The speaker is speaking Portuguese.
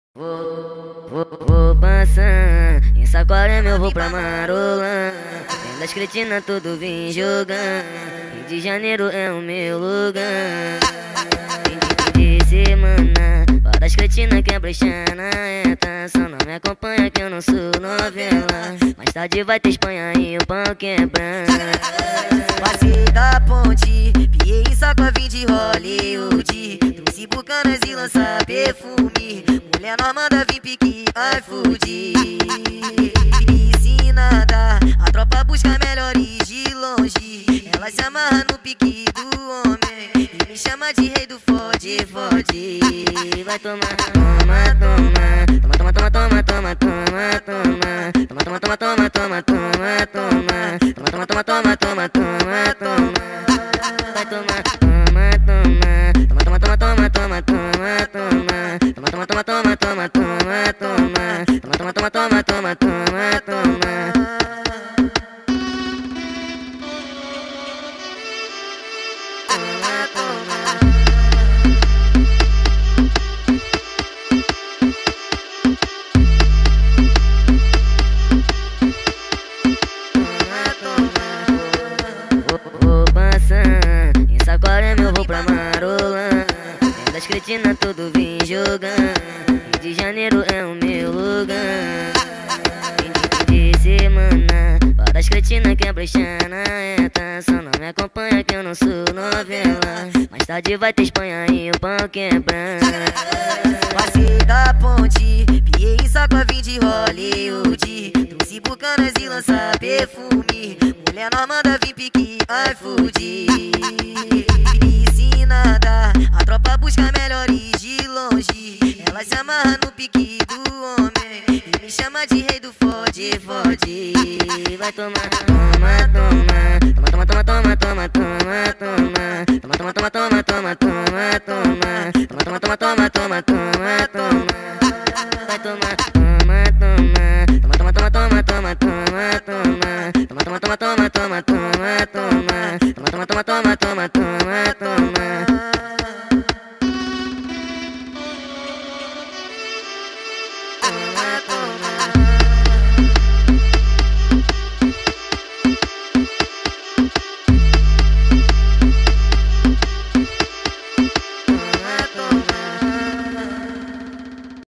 Vou passar em Saquarema, eu vou pra Marolã. Vem das cretinas tudo vim jogar. Rio de Janeiro é o meu lugar. Fim de semana, várias cretinas quer brechar na eta. Só não me acompanha que eu não sou novela. Mais tarde vai ter Espanha e o pau quebrar. Passei da ponte, piei em Saquarema, vim de Hollywood. Trouxe bucanas e lança perfume. Mulher normanda, vim pique iFood. Piscinada, a tropa busca melhores de longe. Ela se amarra no pique do homem e me chama de rei do fode, fode. Vai tomar, toma, toma. Toma, toma, toma, toma, toma, toma. Toma, toma, toma, toma, toma, toma. Toma, toma, toma, toma, toma, toma. Vai tomar, toma, toma. Toma, toma, toma, toma, toma, toma. Toma, toma, toma, toma, toma, toma. Toma, toma, toma, toma, toma, toma. Vou passar em Saquarema, eu vou pra Marolã. Vem das cretinas tudo vim jogar. Rio de Janeiro é o meu lugar. Fim de semana, várias cretinas quer brechar na eta. Só não me acompanha que eu não sou novela. Mais tarde vai ter Espanha e o pau quebrar. Passei da ponte, piei em Saquarema, vim de Hollywood. Trouxe bucanas e lança perfume. Mulher normanda, vim pique iFood. Piscinada, a tropa busca melhores de longe. Ela se amarra no pique do homem e me chama de rei do fode, fode. Vai tomar, toma, toma. Toma, toma, toma, toma, toma, toma. Toma, toma, toma, toma, toma, toma. Toma, toma, toma, toma, toma, toma. Vai tomar, toma, toma. Toma, toma, toma, toma, toma, toma. Toma, toma, toma, toma, toma, toma, toma. Toma, toma, toma, toma, toma, toma.